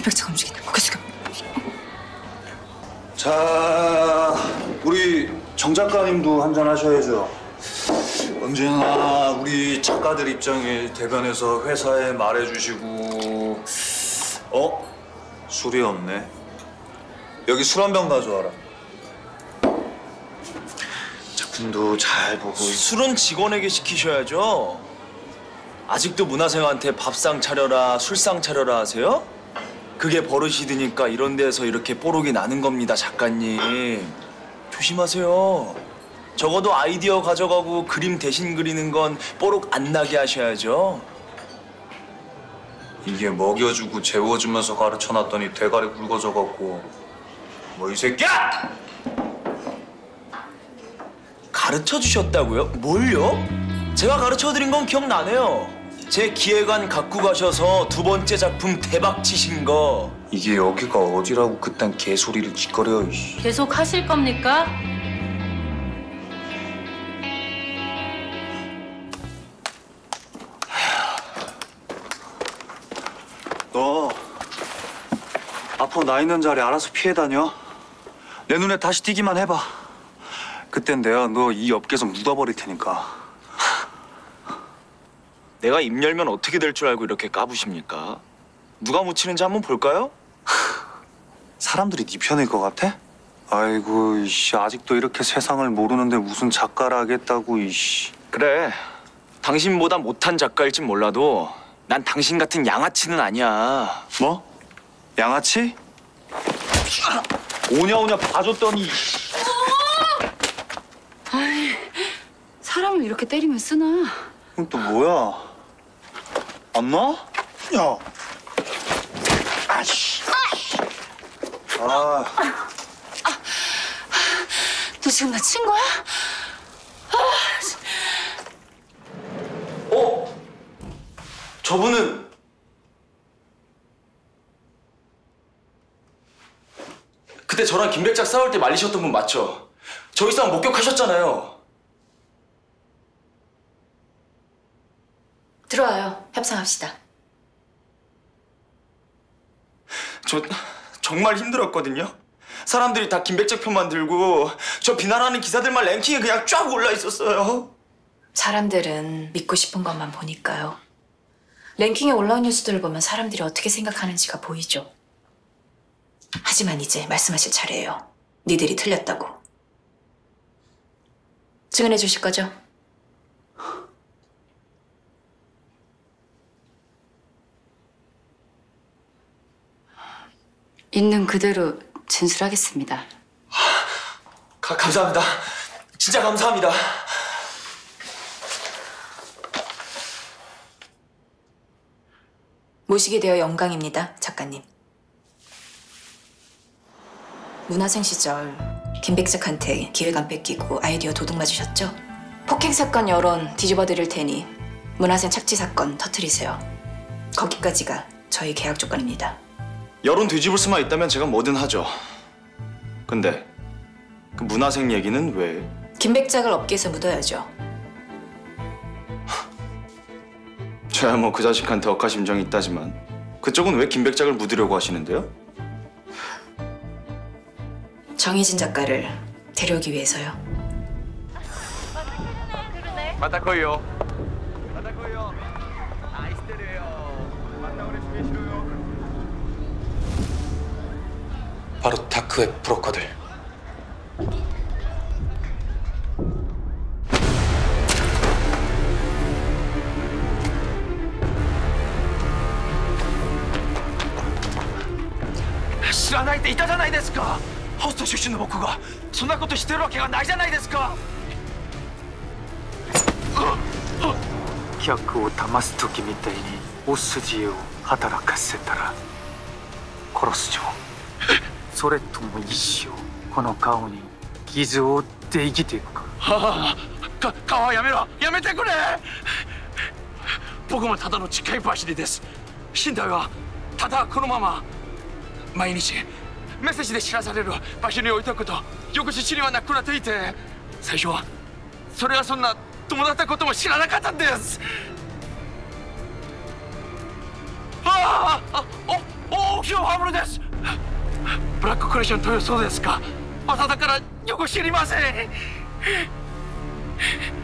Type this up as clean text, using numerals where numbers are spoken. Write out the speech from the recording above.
김백차가 움직이네. 고개 숙여. 자, 우리 정 작가님도 한잔 하셔야죠. 언제나 우리 작가들 입장에 대변해서 회사에 말해주시고. 술이 없네. 여기 술 한 병 가져와라. 작품도 잘 보고. 술은 직원에게 시키셔야죠. 아직도 문화생한테 밥상 차려라, 술상 차려라 하세요? 그게 버릇이 드니까 이런 데서 이렇게 뽀록이 나는 겁니다, 작가님. 조심하세요. 적어도 아이디어 가져가고 그림 대신 그리는 건 뽀록 안 나게 하셔야죠. 이게 먹여주고 재워주면서 가르쳐놨더니 대가리 굵어져갖고. 뭐 이 새끼야! 가르쳐주셨다고요? 뭘요? 제가 가르쳐드린 건 기억나네요. 제 기획안 갖고 가셔서 두 번째 작품 대박 치신 거. 이게 여기가 어디라고 그딴 개소리를 짓거려. 이씨. 계속 하실 겁니까? 너 앞으로 나 있는 자리 알아서 피해 다녀. 내 눈에 다시 띄기만 해봐. 그땐 내가 너 이 업계에서 묻어버릴 테니까. 내가 입 열면 어떻게 될 줄 알고 이렇게 까부십니까? 누가 묻히는지 한번 볼까요? 사람들이 네 편일 것 같아? 아이고 이씨, 아직도 이렇게 세상을 모르는데 무슨 작가라 하겠다고. 이씨. 그래, 당신보다 못한 작가일진 몰라도 난 당신 같은 양아치는 아니야. 뭐? 양아치? 오냐오냐 봐줬더니. 아이, 사람을 이렇게 때리면 쓰나? 그럼 또 뭐야? 안 나? 야. 아씨. 아. 너 지금 나 친 거야? 저분은 그때 저랑 김백작 싸울 때 말리셨던 분 맞죠? 저희 싸움 목격하셨잖아요. 들어와요. 협상합시다. 저 정말 힘들었거든요. 사람들이 다 김백작 편만 들고 저 비난하는 기사들만 랭킹에 그냥 쫙 올라 있었어요. 사람들은 믿고 싶은 것만 보니까요. 랭킹에 올라온 뉴스들을 보면 사람들이 어떻게 생각하는지가 보이죠. 하지만 이제 말씀하실 차례예요. 니들이 틀렸다고. 증언해 주실 거죠? 있는 그대로 진술하겠습니다. 감사합니다. 진짜 감사합니다. 모시게 되어 영광입니다, 작가님. 문화생 시절 김백작한테 기획안 뺏기고 아이디어 도둑 맞으셨죠? 폭행 사건 여론 뒤집어 드릴 테니 문화생 착취 사건 터뜨리세요. 거기까지가 저희 계약 조건입니다. 여론 뒤집을 수만 있다면 제가 뭐든 하죠. 근데 그 문화생 얘기는 왜? 김백작을 업계에서 묻어야죠. 저야 뭐 그 자식한테 억하심정이 있다지만 그쪽은 왜 김백작을 묻으려고 하시는데요? 정희진 작가를 데려오기 위해서요. また来いよ。また来いよ。愛してるよ。また俺指名しろよ。 바로 다크웹 브로커들. 知らないって言ったじゃないですか。ホスト出身の僕がそんなことしてるわけがないじゃないですか。 客を騙す時みたいにお筋を働かせたら殺すじょ。それとも一生この顔に傷を負って生きていくか。 はあ、顔はやめろ。やめてくれ。僕もただの近い走りです。死んだがただこのまま毎日メッセージで知らされる場所に置いておくと翌日にはなくなっていて、最初はそれがそんな友達だことも知らなかったんです。ああ、大標ハムルです。ブラッククレッションというそうですか。朝だからよく知りません。